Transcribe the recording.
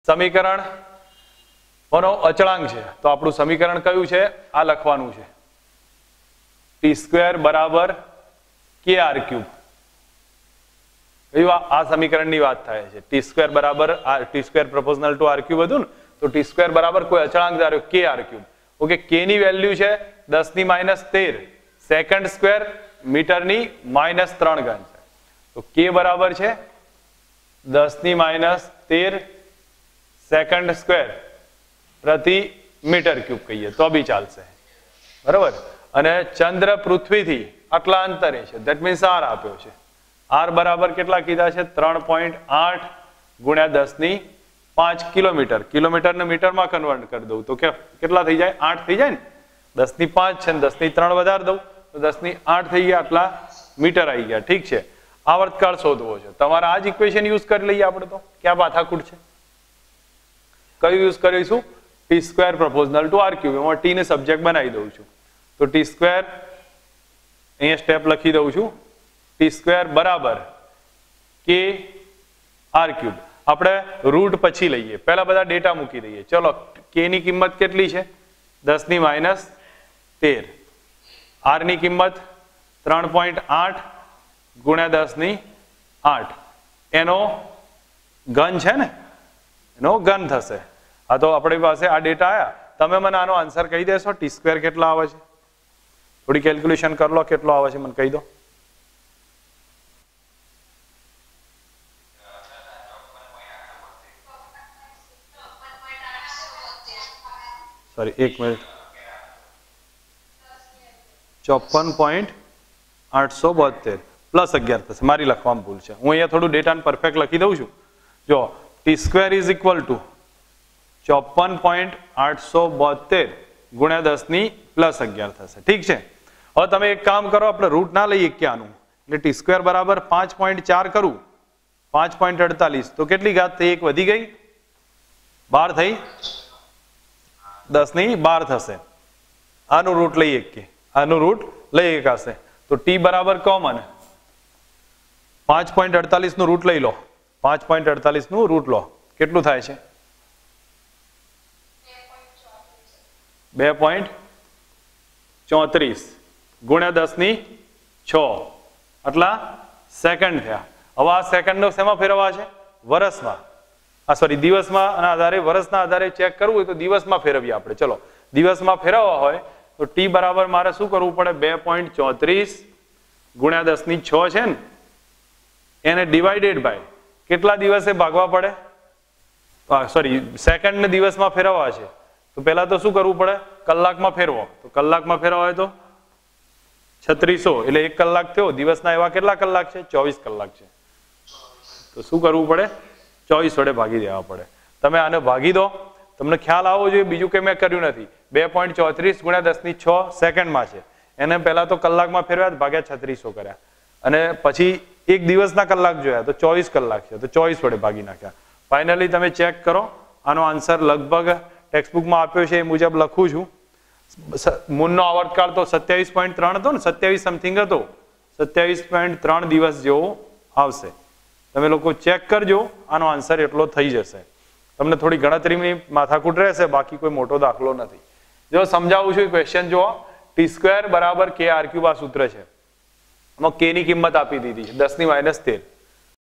સમીકરણ કોનો અચળાંક છે તો આપણું સમીકરણ કયું છે આ લખવાનું છે t² બરાબર kr³ આ સમીકરણની વાત થાય છે t² બરાબર t² પ્રોપોર્શનલ ટુ r³ હતું ને તો t² બરાબર કોઈ અચળાંક ધાર્યો kr³. ઓકે k ની વેલ્યુ છે 10⁻13 સેકન્ડ સ્ક્વેર મીટરની -3 ઘન છે તો k બરાબર છે 10⁻13 સેકન્ડ સ્ક્વેર પ્રતિ મીટર ક્યુબ કહીએ તો બી ચાલશે બરાબર. અને ચંદ્ર પૃથ્વીથી આટલા અંતરે છે ધેટ મીન્સ r આપ્યો છે r બરાબર કેટલા કીધા છે 3.8 ગુણ્યા 10⁵ કિલોમીટર. કિલોમીટરને મીટરમાં કન્વર્ટ કરી દઉં તો કેટલા થઈ જાય 8 થઈ જાય ને 10⁵ છે ને 10⁵ વધારી દઉં તો 10⁵ થઈ ગયા આટલા મીટર આવી ગયા. ઠીક છે આવર્તકાળ શોધવો છે તમારે આ જ ઇક્વેશન યુઝ કરી લઈએ આપણે તો ક્યાં માથાકૂટ છે. કયું યુઝ કરીશું t² પ્રોપોર્શનલ ટુ r³. એમાં t ને સબ્જેક્ટ બનાવી દઉં છું તો t² અહીંયા સ્ટેપ લખી દઉં છું t² બરાબર kr³. આપણે રૂટ પછી લઈએ પહેલા બધા ડેટા મૂકી દઈએ. ચલો k ની કિંમત કેટલી છે 10⁻13 r ની કિંમત 3.8 ગુણ્યા 10⁸ એનો ઘન છે ને એનો ઘન થશે. આ તો આપણી પાસે આ ડેટા આયા તમે મને આનો આન્સર કહી દેશો t² કેટલા આવે છે થોડી કેલ્ક્યુલેશન કરી લો કેટલો આવે છે મને કહી દો. સોરી એક મિનિટ 54.872 પ્લસ 11 થશે મારી લખવામાં ભૂલ છે. હું અહીંયા થોડું ડેટાને પરફેક્ટ લખી દઉં છું. જો t² ઇઝ ઇક્વલ ટુ 54.872 ગુણ્યા 10⁻11 થશે. ઠીક છે હવે તમે એક કામ કરો આપણે રૂટ ના લઈએ ક્યાંનું એટલે t² બરાબર 5.4 કરું 5.48 તો કેટલી ઘાત થઈ એક વધી ગઈ 12 થઈ 10⁻12 થશે. આનું રૂટ લઈએ કે આનું રૂટ લઈ એકાશે તો t બરાબર કોમન 5.48 નું રૂટ લઈ લો 5.48 નું રૂટ લો કેટલું થાય છે 2.34 ગુણ્યા 10⁶ આટલા સેકન્ડ થયા. હવે આ સેકન્ડનો શેમાં ફેરવવા છે વર્ષમાં સોરી દિવસમાં અને આધારે વર્ષના આધારે ચેક કરવું હોય તો દિવસમાં ફેરવીએ આપણે. ચલો દિવસમાં ફેરવવા હોય તો t બરાબર મારે શું કરવું પડે 2.34 ગુણ્યા 10⁶ છે ને એને ડિવાઇડેડ બાય કેટલા દિવસે ભાગવા પડે સોરી સેકન્ડ ને દિવસમાં ફેરવવા છે તો પહેલા તો શું કરવું પડે કલાકમાં ફેરવો તો કલાકમાં ફેરવા હોય તો 3600 એટલે 1 કલાક થયો. દિવસના એવા કેટલા કલાક છે 24 કલાક છે તો શું કરવું પડે 24 વડે ભાગી દેવા પડે. તમે આને ભાગી દો તમને ખ્યાલ આવવો જોઈએ બીજું કંઈ મેં કર્યું નથી. 2.34 ગુણ્યા 10⁶ સેકન્ડમાં છે એને પહેલા તો કલાકમાં ફેરવ્યા ભાગ્યા 3600 કર્યા અને પછી એક દિવસના કલાક જોયા તો 24 કલાક છે તો 24 વડે ભાગી નાખ્યા. ફાઇનલી તમે ચેક કરો આનો આન્સર લગભગ ટેક્સ્ટબુકમાં આપ્યો છે એ મુજબ લખું છું. મૂનનો આવર્તકાળ તો 27.3 હતો ને 27 સમથિંગ હતો 27.3 દિવસ જેવો આવશે. તમે લોકો ચેક કરજો આનો આન્સર એટલો થઈ જશે. તમને થોડી ગણતરીની માથાકૂટ રહેશે બાકી કોઈ મોટો દાખલો નથી. જો સમજાવું છું ક્વેશ્ચન જુઓ t² બરાબર kr³ આ સૂત્ર છે. આમાં k ની કિંમત આપી દીધી છે 10⁻13